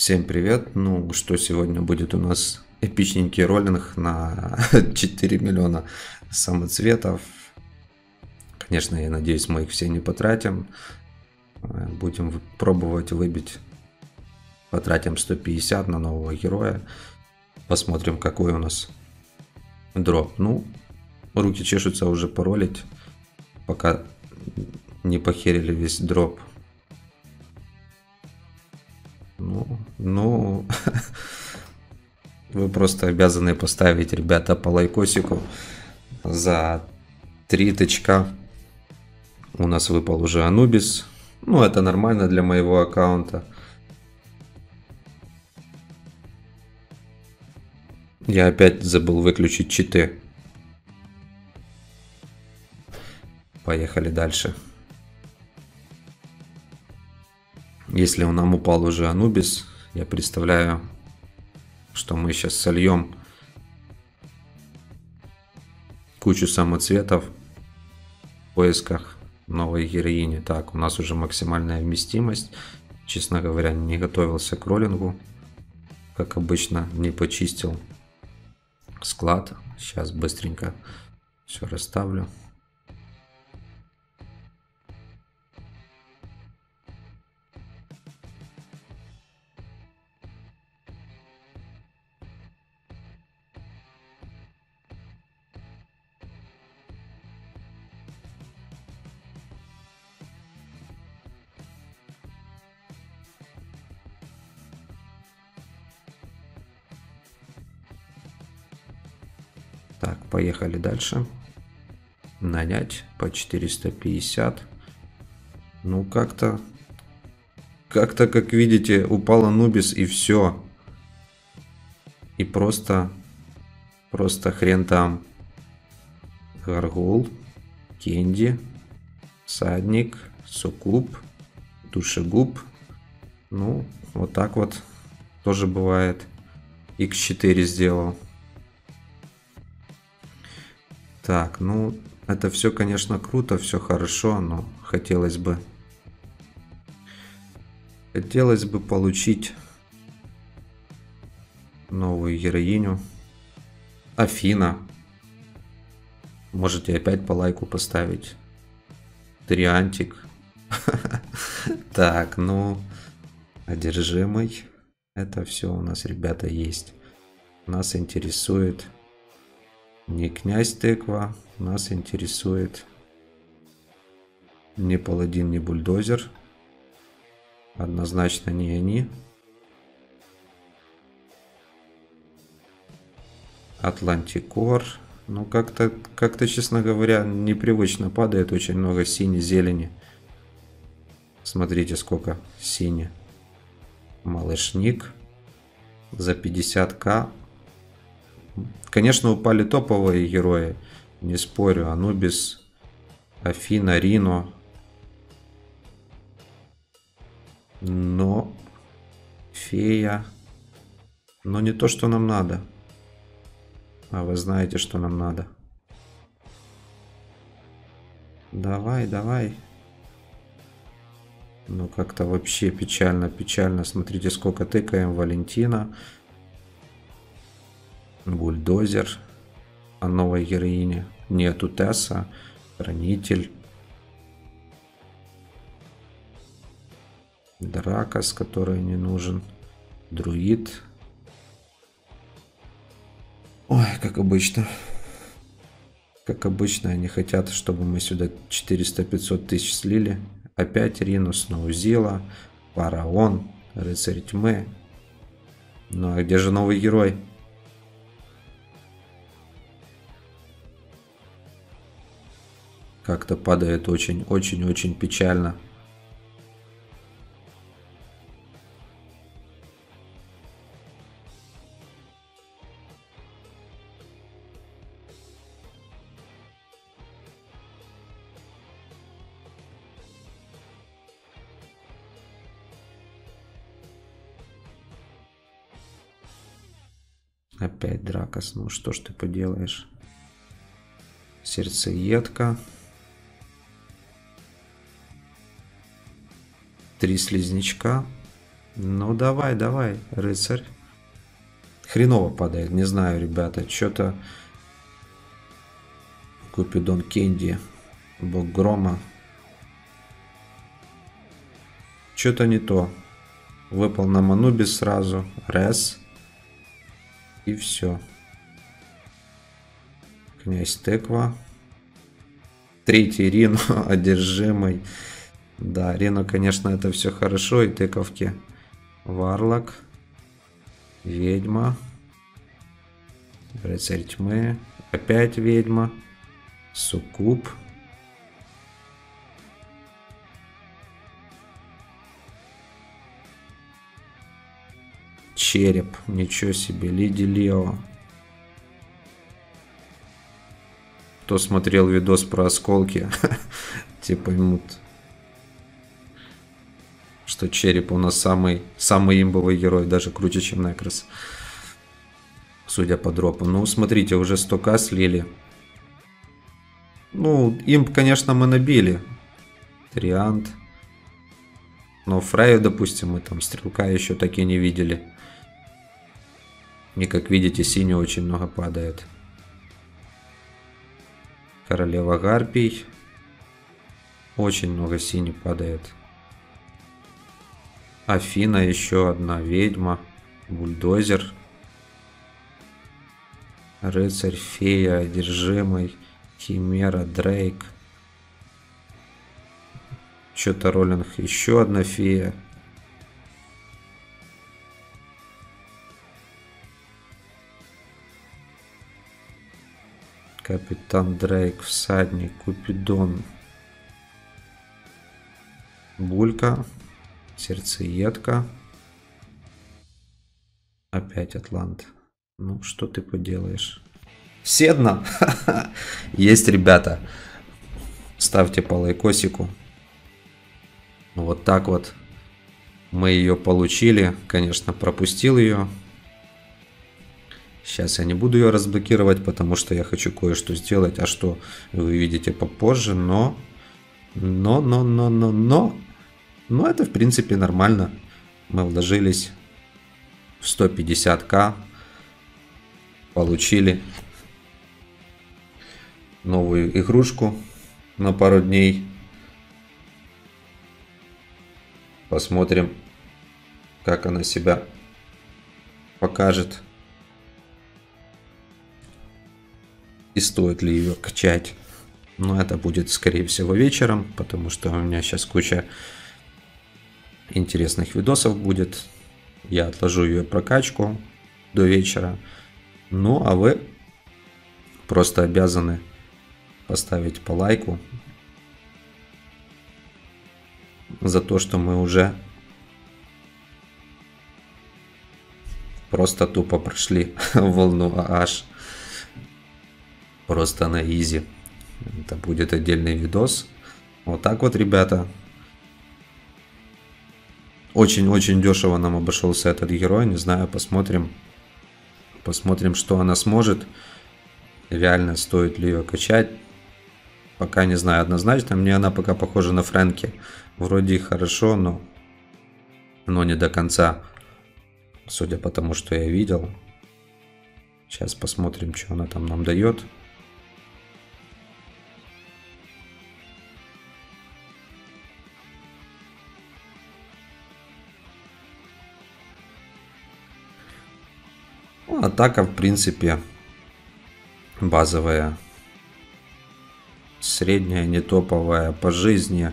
Всем привет! Ну, что сегодня будет у нас эпичненький роллинг на 4 миллиона самоцветов. Конечно, я надеюсь, мы их все не потратим. Будем пробовать выбить. Потратим 150 на нового героя. Посмотрим, какой у нас дроп. Ну, руки чешутся уже поролить, пока не похерили весь дроп. Ну, вы просто обязаны поставить, ребята, по лайкосику. За 3 тычка у нас выпал уже Анубис. Ну, это нормально для моего аккаунта. Я опять забыл выключить читы. Поехали дальше. Если он нам упал уже Анубис, я представляю, что мы сейчас сольем кучу самоцветов в поисках новой героини. Так, у нас уже максимальная вместимость. Честно говоря, не готовился к роллингу. Как обычно, не почистил склад. Сейчас быстренько все расставлю. Так, поехали дальше. Нанять по 450. Ну, как-то, как видите, упал Анубис и все. И просто хрен там. Гаргул, Кенди, Всадник, Суккуб, Душегуб. Ну, вот так вот тоже бывает. Х4 сделал. Так, ну, это все, конечно, круто, все хорошо, но хотелось бы получить новую героиню. Афина. Можете опять по лайку поставить. Триантик. Так, ну, одержимый. Это все у нас, ребята, есть. Нас интересует не князь тыква, нас интересует не паладин, не бульдозер. Однозначно не они. Атлантикор. Ну, как-то, честно говоря, непривычно падает очень много синей зелени. Смотрите, сколько синий. Малышник. За 50к. Конечно, упали топовые герои. Не спорю. Анубис, Афина, Рино. Но фея. Но не то, что нам надо. А вы знаете, что нам надо. Давай, давай. Ну, как-то вообще печально, печально. Смотрите, сколько тыкаем. Валентина. Бульдозер. О новой героине. Нету Тесса. Хранитель. Дракос, который не нужен. Друид. Ой, как обычно. Как обычно, они хотят, чтобы мы сюда 400-500 тысяч слили. Опять Рину, Сноузила, Фараон, Рыцарь Тьмы. Ну а где же новый герой? Как-то падает очень печально. Опять Дракос, ну что ж ты поделаешь. Сердцеедка. 3 слизнячка. Ну давай, давай, рыцарь. Хреново падает, не знаю, ребята. Что-то... Купидон Кенди. Бог грома. Что-то не то. Выпал на Манубис сразу. Рес. И все. Князь Теква. Третий Рино, одержимый. Да, Рино, конечно, это все хорошо. И тыковки. Варлок. Ведьма. Рыцарь тьмы. Опять ведьма. Суккуб. Череп. Ничего себе. Лиди Лео. Кто смотрел видос про осколки, те поймут, что череп у нас самый имбовый герой, даже круче, чем Некрос. Судя по дропу. Ну, смотрите, уже 100к слили. Ну, имп, конечно, мы набили. Триант. Но Фрейю, допустим, мы там стрелка еще так и не видели. И, как видите, синий очень много падает. Королева Гарпий. Очень много синий падает. Афина, еще одна ведьма. Бульдозер. Рыцарь, фея, одержимый. Химера, Дрейк. Что-то роллинг. Еще одна фея. Капитан Дрейк, всадник, Купидон. Булька. Сердцеедка. Опять Атлант. Ну, что ты поделаешь? Седна. Есть, ребята. Ставьте по лайкосику. Вот так вот мы ее получили. Конечно, пропустил ее. Сейчас я не буду ее разблокировать, потому что я хочу кое-что сделать. А что вы увидите попозже. Но это в принципе нормально. Мы вложились в 150к. Получили новую игрушку на пару дней. Посмотрим, как она себя покажет. И стоит ли ее качать. Но это будет, скорее всего, вечером, потому что у меня сейчас куча интересных видосов будет. Я отложу ее прокачку до вечера. Ну, а вы просто обязаны поставить по лайку за то, что мы уже просто тупо прошли волну AH. Просто на изи. Это будет отдельный видос. Вот так вот, ребята. Очень-очень дешево нам обошелся этот герой. Не знаю, посмотрим. Посмотрим, что она сможет. Реально стоит ли ее качать. Пока не знаю однозначно. Мне она пока похожа на Фрэнки. Вроде и хорошо, но не до конца. Судя по тому, что я видел. Сейчас посмотрим, что она там нам дает. Ну, атака, в принципе, базовая. Средняя, не топовая. По жизни.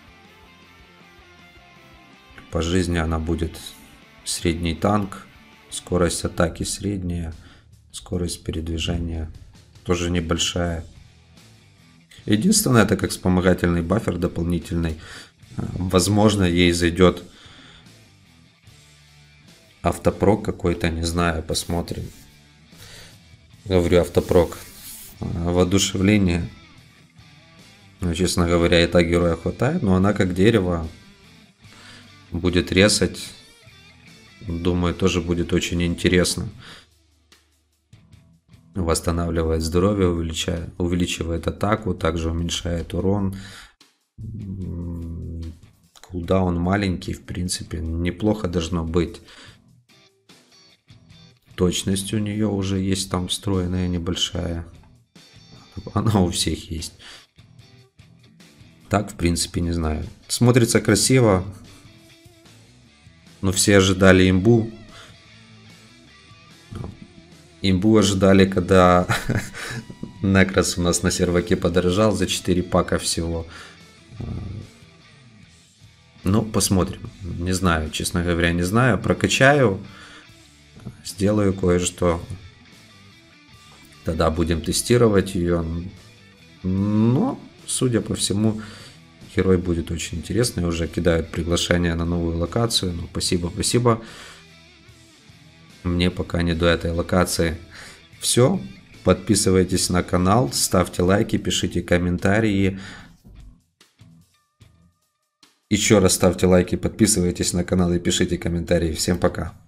По жизни она будет средний танк. Скорость атаки средняя. Скорость передвижения тоже небольшая. Единственное, это как вспомогательный бафер дополнительный. Возможно, ей зайдет автопрок какой-то, не знаю, посмотрим. Говорю, автопрок. Воодушевление. Ну, честно говоря, и так героя хватает, но она как дерево будет резать. Думаю, тоже будет очень интересно. Восстанавливает здоровье, увеличивает атаку, также уменьшает урон. Кулдаун маленький, в принципе, неплохо должно быть. Точность у нее уже есть там встроенная небольшая. Она у всех есть. Так, в принципе, не знаю. Смотрится красиво. Но все ожидали имбу. Имбу ожидали, когда Некрос у нас на серваке подорожал за 4 пака всего. Ну, посмотрим. Не знаю, честно говоря, не знаю. Прокачаю. Сделаю кое-что. Тогда будем тестировать ее. Но, судя по всему, герой будет очень интересный. Уже кидают приглашение на новую локацию. Ну, спасибо. Мне пока не до этой локации. Все. Подписывайтесь на канал, ставьте лайки, пишите комментарии. Еще раз ставьте лайки, подписывайтесь на канал и пишите комментарии. Всем пока.